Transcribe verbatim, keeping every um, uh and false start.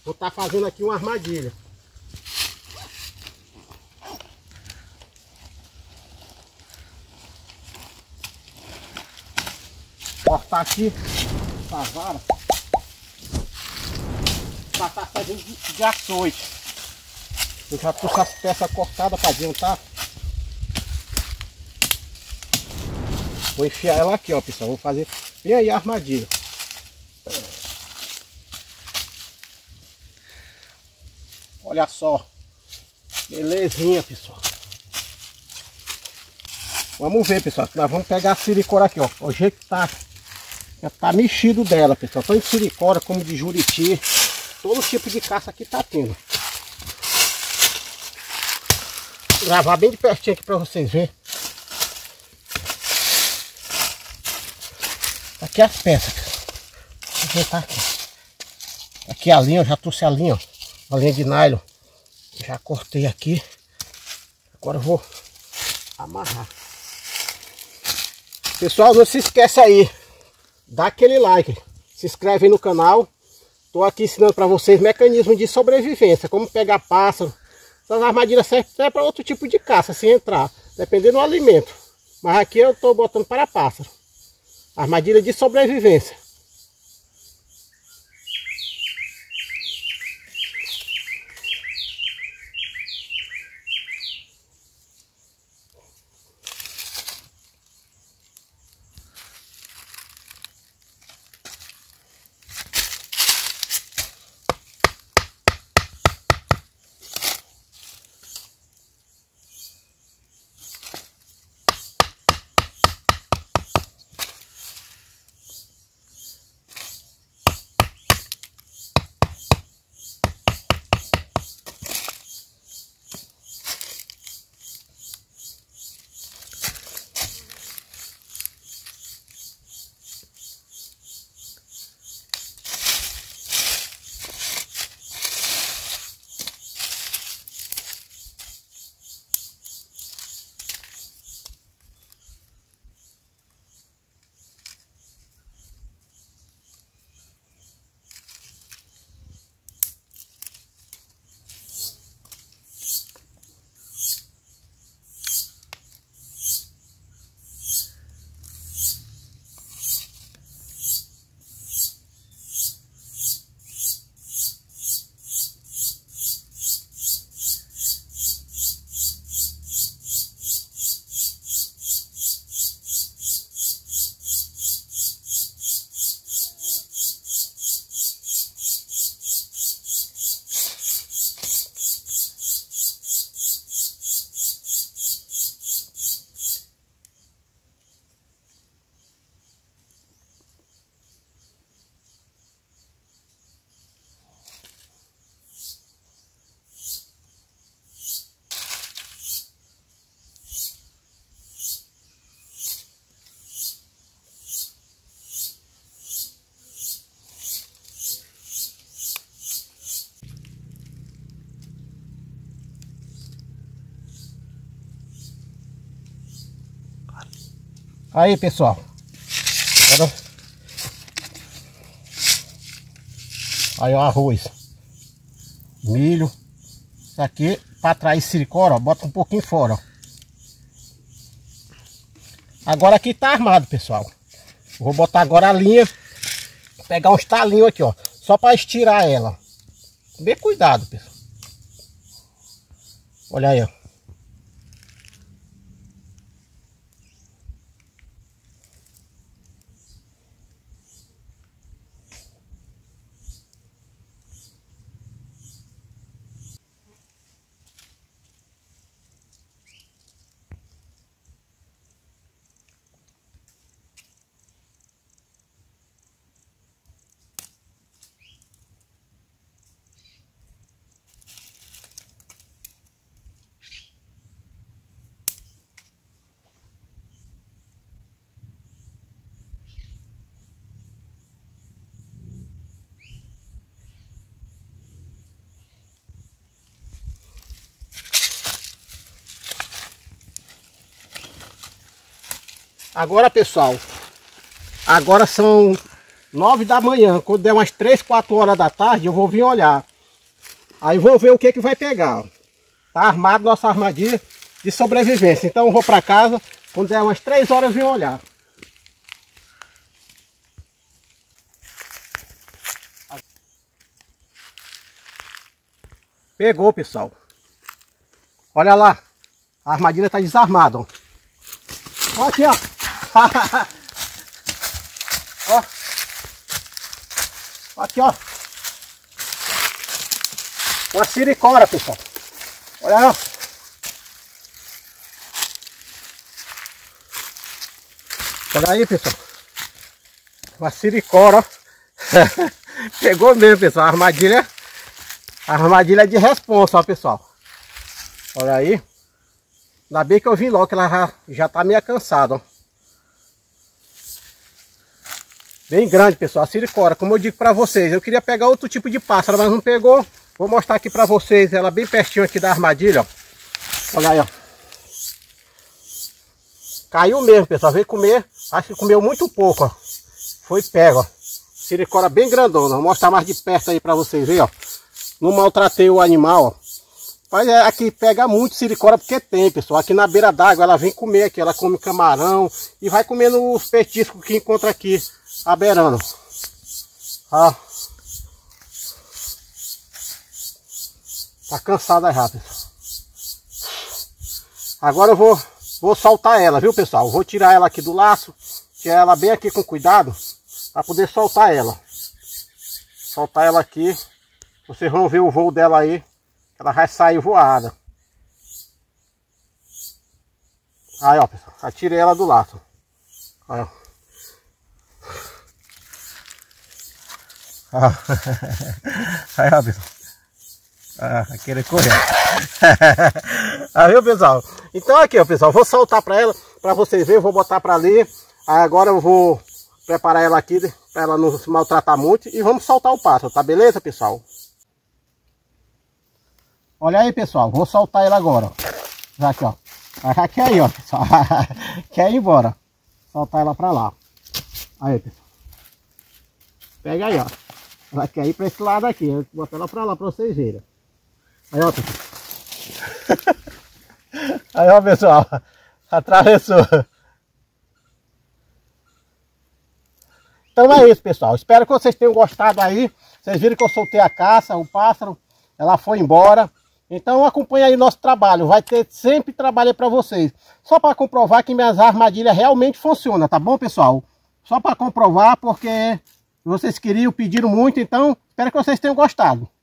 Vou estar fazendo aqui uma armadilha. Cortar aqui a vara para estar fazendo de, de açoite. Eu já trouxe as peças cortadas para adiantar. Vou enfiar ela aqui, ó, pessoal. Vou fazer bem aí a armadilha. Olha só. Belezinha, pessoal. Vamos ver, pessoal. Nós vamos pegar a siricora aqui, ó. O jeito que tá. Já tá mexido dela, pessoal. Tanto de siricora como de juriti. Todo tipo de caça aqui tá tendo. Vou gravar bem de pertinho aqui pra vocês verem. Aqui as peças. Vou ajeitar aqui. Aqui a linha, eu já trouxe a linha, ó. A linha de nylon. Já cortei aqui. Agora eu vou amarrar. Pessoal, não se esqueça aí. Dá aquele like. Se inscreve aí no canal. Tô aqui ensinando para vocês mecanismos de sobrevivência. Como pegar pássaro. Essas armadilhas servem até para outro tipo de caça, sem entrar. Dependendo do alimento. Mas aqui eu tô botando para pássaro. Armadilha de sobrevivência. Aí, pessoal. Agora... Aí, ó, arroz. Milho. Isso aqui, para atrair siricora, ó, bota um pouquinho fora, ó. Agora aqui tá armado, pessoal. Vou botar agora a linha. Pegar uns talinhos aqui, ó. Só para estirar ela. Bem cuidado, pessoal. Olha aí, ó. Agora, pessoal, agora são nove da manhã. Quando der umas três, quatro horas da tarde, eu vou vir olhar. Aí vou ver o que que vai pegar, ó. Tá armado nossa armadilha de sobrevivência. Então eu vou pra casa, quando der umas três horas eu venho olhar. Pegou, pessoal. Olha lá. A armadilha tá desarmada, ó. Ó aqui, ó. Ó. Aqui, ó. Uma siricora, pessoal. Olha aí, ó. Olha aí, pessoal. Uma siricora, ó. Pegou mesmo, pessoal. A armadilha. A armadilha é de responsa, ó, pessoal. Olha aí. Ainda bem que eu vim logo, que ela já, já tá meio cansada, ó. Bem grande, pessoal, a siricora, como eu digo pra vocês. Eu queria pegar outro tipo de pássaro, mas não pegou. Vou mostrar aqui pra vocês, ela bem pertinho aqui da armadilha, ó. Olha aí, ó. Caiu mesmo, pessoal, veio comer. Acho que comeu muito pouco, ó. Foi pego, ó. Siricora bem grandona. Vou mostrar mais de perto aí pra vocês verem, ó. Não maltratei o animal, ó. Mas é, aqui pega muito siricora porque tem, pessoal. Aqui na beira d'água ela vem comer aqui. Ela come camarão e vai comendo os petiscos que encontra aqui a beirando. Ó. Tá cansada já, pessoal. Agora eu vou, vou soltar ela, viu, pessoal? Vou tirar ela aqui do laço. Tirar ela bem aqui com cuidado. Para poder soltar ela. Soltar ela aqui. Vocês vão ver o voo dela aí. Ela vai sair voada. Aí, ó, pessoal. Já tirei ela do laço. Aí, ó. Aí, ó, pessoal. Ah, querer correr. Aí, viu, pessoal? Então aqui, ó, pessoal. Vou soltar pra ela, pra vocês verem. Vou botar pra ali. Aí agora eu vou preparar ela aqui, pra ela não se maltratar muito. E vamos soltar o pássaro, tá beleza, pessoal? Olha aí, pessoal, vou soltar ele agora, ó. Já aqui, ó. Já quer ir, ó, pessoal. Quer ir embora. Soltar ela pra lá. Aí, pessoal. Pega aí, ó. Ela quer ir pra esse lado aqui. Eu vou botar ela pra lá pra vocês verem. Aí, ó, pessoal. Aí, ó, pessoal. Atravessou. Então é isso, pessoal. Espero que vocês tenham gostado aí. Vocês viram que eu soltei a caça, o pássaro. Ela foi embora. Então acompanhe aí nosso trabalho. Vai ter sempre trabalho para vocês. Só para comprovar que minhas armadilhas realmente funcionam, tá bom, pessoal? Só para comprovar, porque vocês queriam, pediram muito. Então espero que vocês tenham gostado.